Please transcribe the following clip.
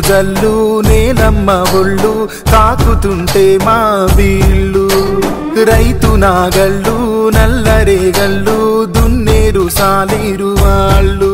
జల్లు నేలమ్మ ఒళ్ళు తాకుతుంటే మా వీళ్ళు రైతు నాగళ్ళు నల్లరేగళ్ళు దున్నేరు సాలీరు వాళ్ళు